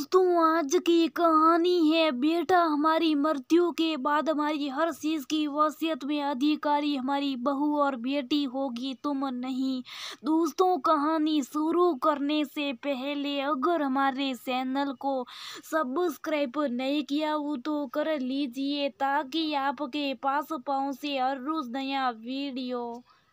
दोस्तों, आज की कहानी है बेटा हमारी मृत्यु के बाद हमारी हर चीज की वसीयत में अधिकारी हमारी बहू और बेटी होगी, तुम नहीं। दोस्तों, कहानी शुरू करने से पहले अगर हमारे चैनल को सब्सक्राइब नहीं किया हो तो कर लीजिए ताकि आपके पास पहुंचे हर रोज नया वीडियो।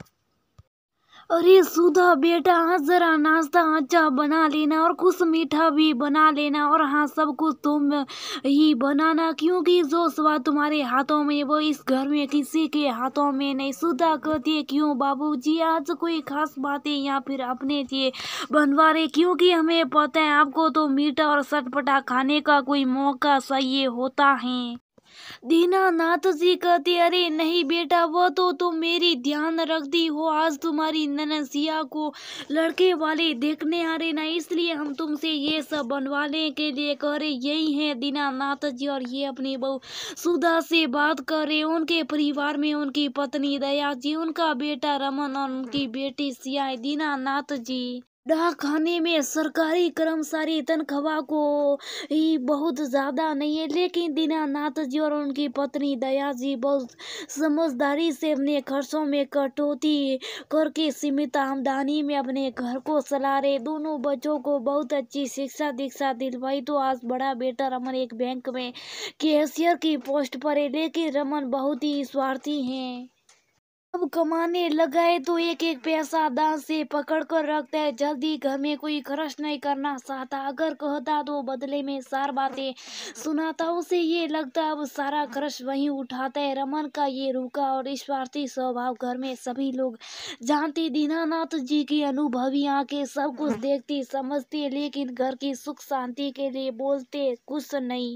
अरे सुधा बेटा, हाँ जरा नाश्ता अच्छा बना लेना और कुछ मीठा भी बना लेना, और हाँ सब कुछ तुम ही बनाना क्योंकि जो स्वाद तुम्हारे हाथों में वो इस घर में किसी के हाथों में नहीं। सुधा कहती है, क्यों बाबूजी, आज कोई खास बातें या फिर अपने लिए बनवा रहे? क्योंकि हमें पता है आपको तो मीठा और चटपटा खाने का कोई मौका चाहिए होता है। दीनानाथ जी कहते, अरे नहीं बेटा, वो तो तुम मेरी ध्यान रखती हो। आज तुम्हारी ननसिया को लड़के वाले देखने आ रहे ना, इसलिए हम तुमसे ये सब बनवाने के लिए कह रहे। यही है दीनानाथ जी, और ये अपनी बहू सुधा से बात कर रहे। उनके परिवार में उनकी पत्नी दया जी, उनका बेटा रमन और उनकी बेटी सिया। दीनानाथ जी, डाक खाने में सरकारी कर्मचारी तनख्वाह को ही बहुत ज्यादा नहीं है, लेकिन दीनानाथ जी और उनकी पत्नी दया जी बहुत समझदारी से अपने खर्चों में कटौती करके सीमित आमदनी में अपने घर को चला रहे। दोनों बच्चों को बहुत अच्छी शिक्षा दीक्षा दिलवाई तो आज बड़ा बेटा रमन एक बैंक में कैशियर की पोस्ट पर है, लेकिन रमन बहुत ही स्वार्थी है। अब कमाने लगा है तो एक एक पैसा दांत से पकड़ कर रखता है, जल्दी घर में कोई खर्च नहीं करना चाहता। अगर कहता तो बदले में 4 बातें सुनाता, उसे ये लगता अब सारा खर्च वही उठाता है। रमन का ये रूखा और स्वार्थी स्वभाव घर में सभी लोग जानते। दीनानाथ जी की अनुभवी आंखें सब कुछ देखती समझती, लेकिन घर की सुख शांति के लिए बोलते कुछ नहीं।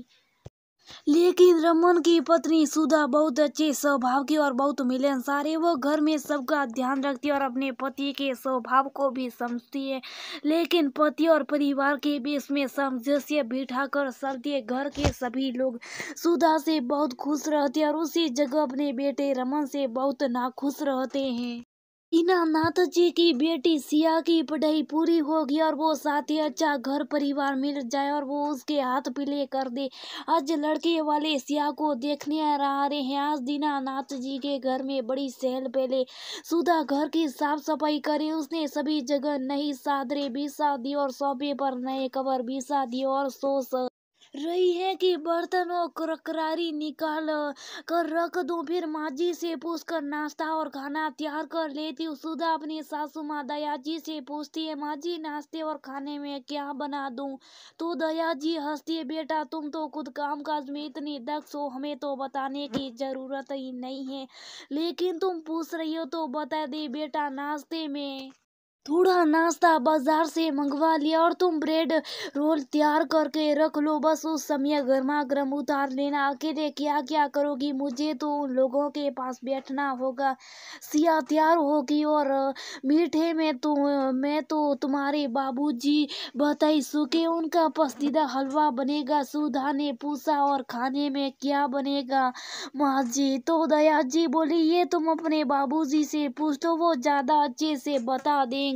लेकिन रमन की पत्नी सुधा बहुत अच्छे स्वभाव की और बहुत मिलनसार है। वो घर में सबका ध्यान रखती है और अपने पति के स्वभाव को भी समझती है, लेकिन पति और परिवार के बीच में सामंजस्य बिठाकर चलती है। घर के सभी लोग सुधा से बहुत खुश रहते हैं और उसी जगह अपने बेटे रमन से बहुत नाखुश रहते हैं। दीनानाथ जी की बेटी सिया की पढ़ाई पूरी होगी और वो साथ ही अच्छा घर परिवार मिल जाए और वो उसके हाथ पीले कर दे। आज लड़के वाले सिया को देखने आ रहे हैं। आज दीनानाथ जी के घर में बड़ी चहल पहले। सुधा घर की साफ सफाई करे, उसने सभी जगह नई चादरें बिछा दी और सोफे पर नए कवर बिछा दिए और सोच रही है कि बर्तनों क्रकरारी निकाल कर रख दूं, फिर माँ जी से पूछकर नाश्ता और खाना तैयार कर लेती हूँ। सुधा अपनी सासू माँ दया जी से पूछती है, माँ जी नाश्ते और खाने में क्या बना दूं? तो दया जी हंसती है, बेटा तुम तो खुद काम काज में इतनी दक्ष हो, हमें तो बताने की जरूरत ही नहीं है, लेकिन तुम पूछ रही हो तो बता दे बेटा, नाश्ते में थोड़ा नाश्ता बाजार से मंगवा लिया और तुम ब्रेड रोल तैयार करके रख लो, बस उस समय गर्मा गर्म उतार लेना। अकेले क्या क्या करोगी, मुझे तो उन लोगों के पास बैठना होगा। सिया तैयार होगी और मीठे में मैं तो तुम्हारे बाबूजी बताई सुके, उनका पसंदीदा हलवा बनेगा। सुधा ने पूछा, और खाने में क्या बनेगा माँ जी? तो दया जी बोली, ये तुम अपने बाबूजी से पूछ लो, वो ज्यादा अच्छे से बता देंगे।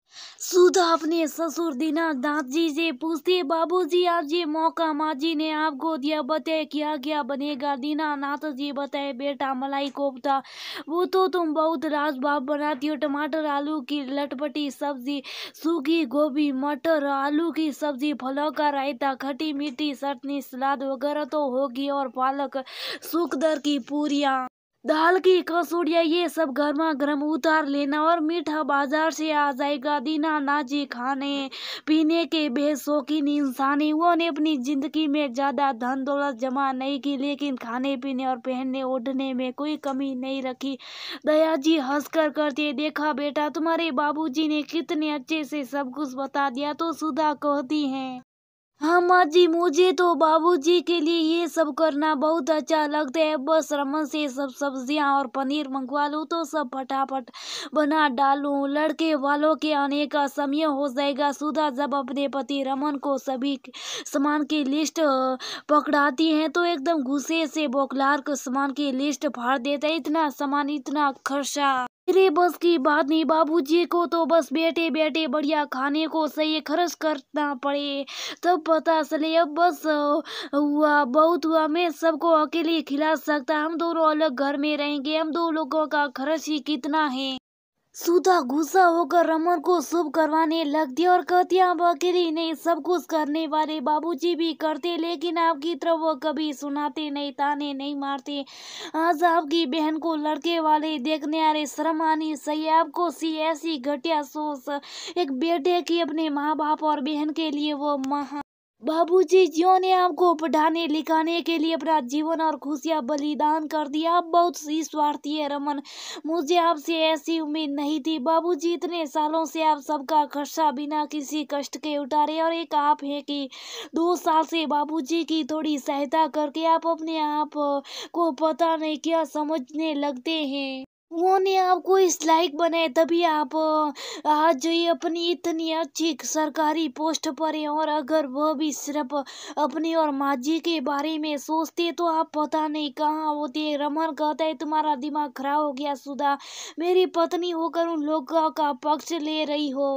सुधा अपने ससुर दीनानाथ जी से पूछती है, बाबूजी आज ये मौका माँ जी ने आपको दिया, बताए क्या क्या बनेगा? दीनानाथ जी बताए, बेटा मलाई कोफ्ता, वो तो तुम बहुत लाजवाब बनाती हो। टमाटर आलू की लटपटी सब्जी, सूखी गोभी मटर आलू की सब्जी, फलों का रायता, खट्टी मीठी चटनी, सलाद वगैरह तो होगी, और पालक सूखदर की पूरियाँ, दाल की कचौड़ियाँ, ये सब गर्मा गर्म उतार लेना, और मीठा बाजार से आ जाएगा। दीनानाथ जी खाने पीने के बेशौकीन इंसान है। उन्होंने अपनी जिंदगी में ज्यादा धन दौलत जमा नहीं की, लेकिन खाने पीने और पहनने ओढ़ने में कोई कमी नहीं रखी। दया जी हंसकर करते, देखा बेटा तुम्हारे बाबूजी ने कितने अच्छे से सब कुछ बता दिया। तो सुधा कहती है, हाँ माँ जी, मुझे तो बाबूजी के लिए ये सब करना बहुत अच्छा लगता है। बस रमन से सब सब्जियां और पनीर मंगवा लूँ तो सब फटाफट बना डालूं, लड़के वालों के आने का समय हो जाएगा। सुधा जब अपने पति रमन को सभी सामान की लिस्ट पकड़ाती है तो एकदम गुस्से से बौखलाकर सामान की लिस्ट फाड़ देता है। इतना सामान, इतना खर्चा मेरे बस की बात नहीं, बाबूजी को तो बस बेटे बेटे बढ़िया खाने को सही खर्च करना पड़े तब पता चले। अब बस हुआ बहुत हुआ, मैं सबको अकेले खिला सकता, हम दोनों अलग घर में रहेंगे, हम दो लोगों का खर्च ही कितना है। सुधा गुस्सा होकर रमन को शुभ करवाने लगती और कहती, आप अकेली नहीं, सब कुछ करने वाले बाबूजी भी करते, लेकिन आपकी तरफ वो कभी सुनाते नहीं, ताने नहीं मारते। आज आपकी बहन को लड़के वाले देखने आ रहे, शर्म आनी सही। आपको सी ऐसी घटिया सोच, एक बेटे की अपने माँ बाप और बहन के लिए वो महा बाबूजी जियो ने आपको पढ़ाने लिखाने के लिए अपना जीवन और खुशियां बलिदान कर दिया। आप बहुत ही स्वार्थी है रमन, मुझे आपसे ऐसी उम्मीद नहीं थी। बाबूजी इतने सालों से आप सबका खर्चा बिना किसी कष्ट के उठा रहे, और एक आप है कि 2 साल से बाबूजी की थोड़ी सहायता करके आप अपने आप को पता नहीं क्या समझने लगते हैं। उन्होंने आपको इस लायक बनाए, तभी आप आज जो ये अपनी इतनी अच्छी सरकारी पोस्ट पर है। और अगर वह भी सिर्फ अपनी और माँ जी के बारे में सोचते तो आप पता नहीं कहाँ होते। रमन कहता है, तुम्हारा दिमाग खराब हो गया सुधा, मेरी पत्नी होकर उन लोगों का पक्ष ले रही हो।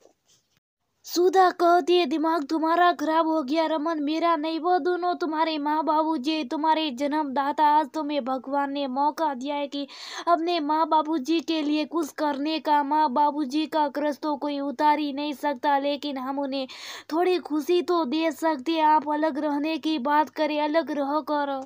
सुधा कहती है, दिमाग तुम्हारा खराब हो गया रमन, मेरा नहीं, वो दोनों तुम्हारे माँ बाबूजी, तुम्हारे जन्मदाता। आज तुम्हें भगवान ने मौका दिया है कि अपने माँ बाबूजी के लिए कुछ करने का। माँ बाबूजी का कर्ज तो कोई उतार ही नहीं सकता, लेकिन हम उन्हें थोड़ी खुशी तो दे सकते। आप अलग रहने की बात करें, अलग रह कर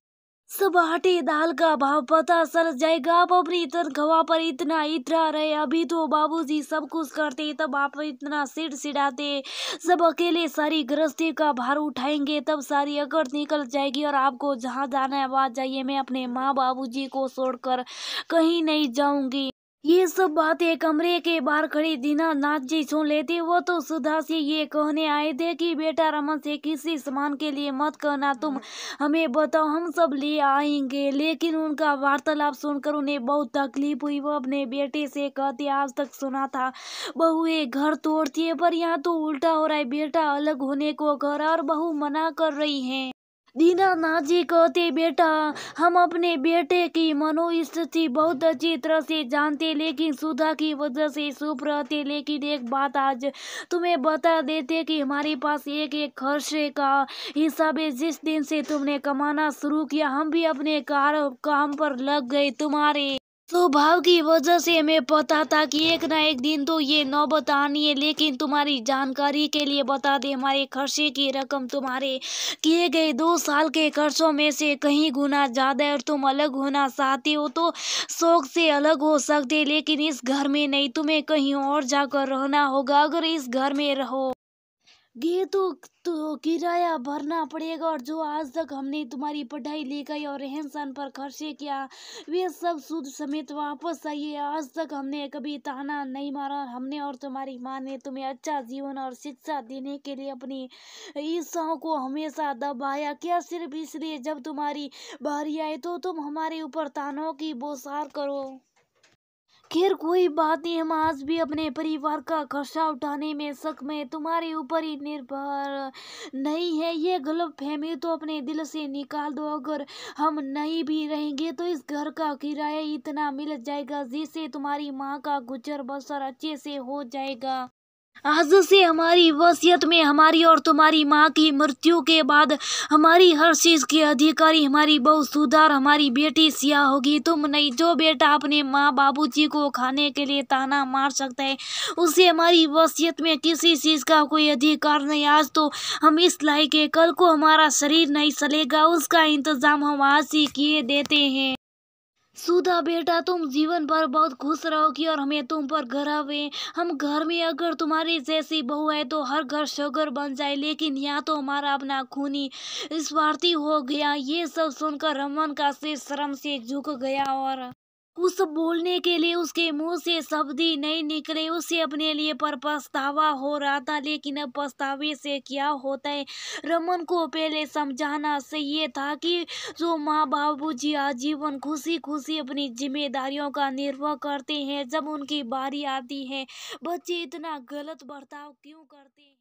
सब आटे दाल का भाव पता चल जाएगा। आप अपनी तनख्वाह पर इतना इतरा रहे, अभी तो बाबूजी सब कुछ करते तब आप इतना सिड़ाते। सब अकेले सारी गृहस्थी का भार उठाएंगे तब सारी अकड़ निकल जाएगी, और आपको जहाँ जाना है वहाँ जाइए, मैं अपने माँ बाबूजी को छोड़कर कहीं नहीं जाऊंगी। ये सब बातें कमरे के बाहर खड़ी दीनानाथ जी सुन लेते। वो तो सुधा से ये कहने आए थे कि बेटा रमन से किसी सामान के लिए मत कहना, तुम हमें बताओ, हम सब ले आएंगे। लेकिन उनका वार्तालाप सुनकर उन्हें बहुत तकलीफ हुई। वो अपने बेटे से कहते, आज तक सुना था बहुएं घर तोड़ती है, पर यहाँ तो उल्टा हो रहा है, बेटा अलग होने को कह रहा और बहू मना कर रही है। दीनानाथ जी कहते, बेटा हम अपने बेटे की मनोस्थिति बहुत अच्छी तरह से जानते, लेकिन सुधा की वजह से चुप रहते। लेकिन एक बात आज तुम्हें बता देते कि हमारे पास एक एक खर्चे का हिसाब है। जिस दिन से तुमने कमाना शुरू किया, हम भी अपने काम पर लग गए। तुम्हारे स्वभाव की वजह से हमें पता था कि एक ना एक दिन तो ये नौबत आनी है। लेकिन तुम्हारी जानकारी के लिए बता दे, हमारे खर्चे की रकम तुम्हारे किए गए 2 साल के खर्चों में से कहीं गुना ज्यादा है। और तुम अलग होना चाहते हो तो शौक से अलग हो सकते, लेकिन इस घर में नहीं, तुम्हें कहीं और जाकर रहना होगा। अगर इस घर में रहो गे तो किराया भरना पड़ेगा, और जो आज तक हमने तुम्हारी पढ़ाई लिखाई और रहन सहन पर खर्चे किया, वे सब सूद समेत वापस आइए। आज तक हमने कभी ताना नहीं मारा, हमने और तुम्हारी माँ ने तुम्हें अच्छा जीवन और शिक्षा देने के लिए अपनी इच्छाओं को हमेशा दबाया। क्या सिर्फ इसलिए जब तुम्हारी बारी आए तो तुम हमारे ऊपर तानों की बौछार करो। खैर कोई बात नहीं, हम आज भी अपने परिवार का खर्चा उठाने में सक्षम है, तुम्हारे ऊपर ही निर्भर नहीं है। ये गलतफहमी तो अपने दिल से निकाल दो। अगर हम नहीं भी रहेंगे तो इस घर का किराया इतना मिल जाएगा जिससे तुम्हारी माँ का गुजर बसर अच्छे से हो जाएगा। आज से हमारी वसीयत में हमारी और तुम्हारी माँ की मृत्यु के बाद हमारी हर चीज की अधिकारी हमारी बहू सुधा, हमारी बेटी सिया होगी, तुम नहीं। जो बेटा अपने माँ बाबूजी को खाने के लिए ताना मार सकता है, उसे हमारी वसीयत में किसी चीज का कोई अधिकार नहीं। आज तो हम इस लायक है, कल को हमारा शरीर नहीं चलेगा, उसका इंतजाम हम आज ही किए देते हैं। सुधा बेटा तुम जीवन भर बहुत खुश रहोगी और हमें तुम पर गर्व है। हम घर में अगर तुम्हारी जैसी बहू है तो हर घर शोगर बन जाए, लेकिन यहाँ तो हमारा अपना खूनी स्वार्थी हो गया। ये सब सुनकर रमन का सिर शर्म से झुक गया और कुछ बोलने के लिए उसके मुंह से शब्द ही नहीं निकले। उसे अपने लिए पर पछतावा हो रहा था, लेकिन अब पछतावे से क्या होता है। रमन को पहले समझाना चाहिए था कि जो माँ बाबूजी आजीवन खुशी खुशी अपनी जिम्मेदारियों का निर्वाह करते हैं, जब उनकी बारी आती है बच्चे इतना गलत बर्ताव क्यों करते हैं।